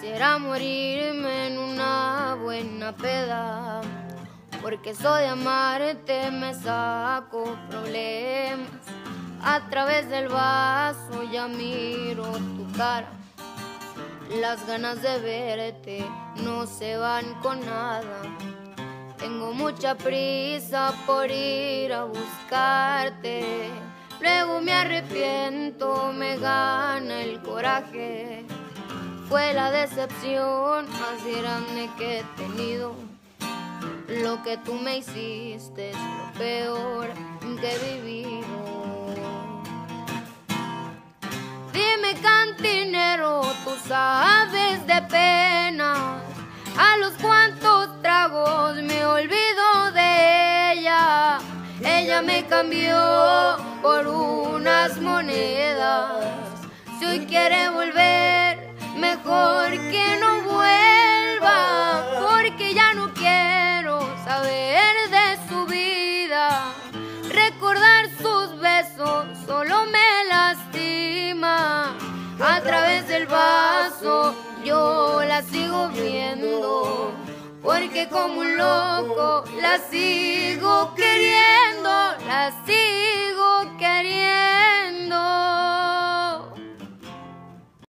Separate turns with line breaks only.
Quisiera morirme en una buena peda, porque eso de amarte me saco problemas. A través del vaso ya miro tu cara, las ganas de verte no se van con nada. Tengo mucha prisa por ir a buscarte, luego me arrepiento, me gana el coraje. Fue la decepción más grande que he tenido. Lo que tú me hiciste es lo peor que he vivido. Dime, cantinero, tú sabes de penas, a los cuantos tragos me olvido de ella. Ella me cambió por unas monedas. Si hoy quiere volver, mejor que no vuelva, porque ya no quiero saber de su vida. Recordar sus besos solo me lastima. A través del vaso yo la sigo viendo, porque como un loco la sigo